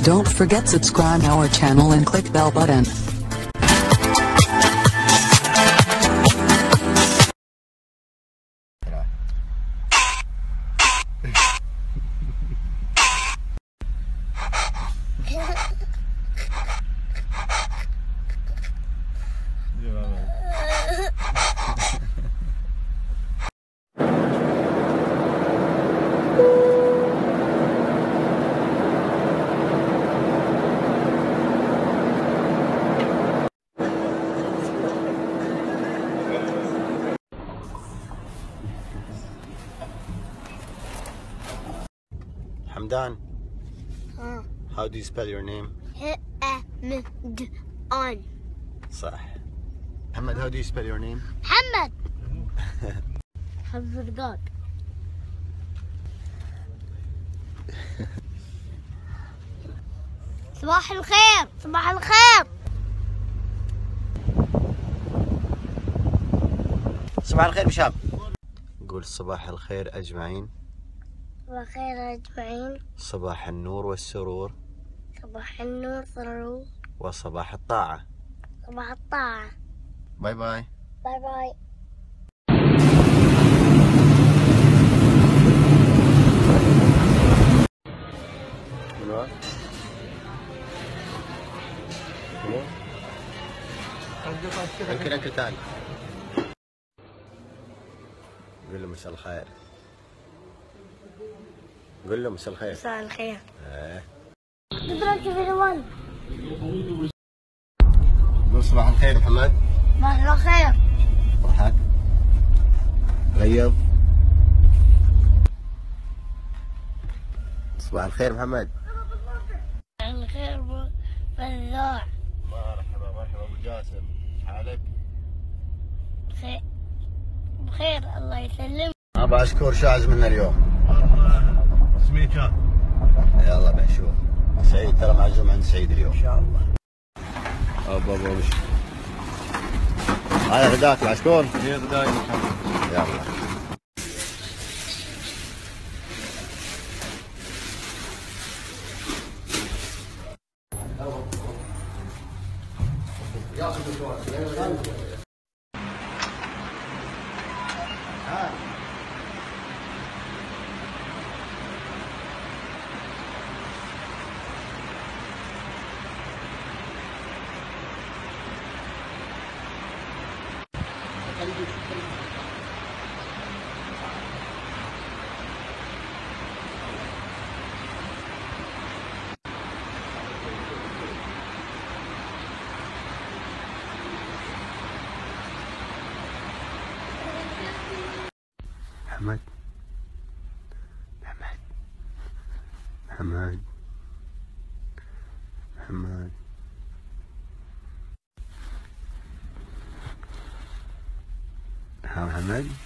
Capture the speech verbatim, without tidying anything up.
Don't forget subscribe our channel and click bell button. Hamdan, ها how do you spell your name? حمدان. صح. محمد, how do you spell your name? محمد. حمدان. صباح الخير. صباح الخير. صباح الخير بشام. قول صباح الخير أجمعين. صباح الخير أجمعين. صباح النور والسرور. صباح النور والسرور. وصباح الطاعة. صباح الطاعة. باي باي. باي باي. منو؟ منو؟ يمكن أكل ثاني. قول له مساء الخير. قول له مساء الخير. مساء الخير. ايه. تدرك في الوان. قول صباح الخير محمد. صباح الخير. اضحك. غيظ. صباح الخير محمد. صباح الخير فلاح. مرحبا مرحبا ابو جاسم، حالك؟ بخير بخير الله يسلمك. ابى اشكر شاز منا اليوم. اسمي كان. يلا بنشوف. سعيد ترى معزوم عند سعيد اليوم. ان شاء الله. ابا ابا وش هذا غداك العشكور؟ هي غداي محمد. يلا. محمد محمد محمد محمد ها محمد